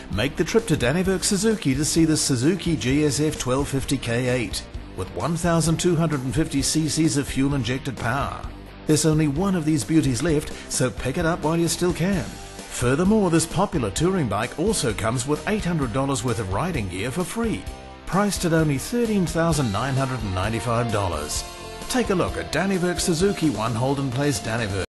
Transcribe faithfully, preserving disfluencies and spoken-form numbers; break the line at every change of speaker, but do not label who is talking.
Make the trip to Dannevirke Suzuki to see the Suzuki G S F twelve fifty K eight with one thousand two hundred fifty cc's of fuel-injected power. There's only one of these beauties left, so pick it up while you still can. Furthermore, this popular touring bike also comes with eight hundred dollars worth of riding gear for free, priced at only thirteen thousand nine hundred ninety-five dollars. Take a look at Dannevirke Suzuki, one Holden Place, Dannevirke.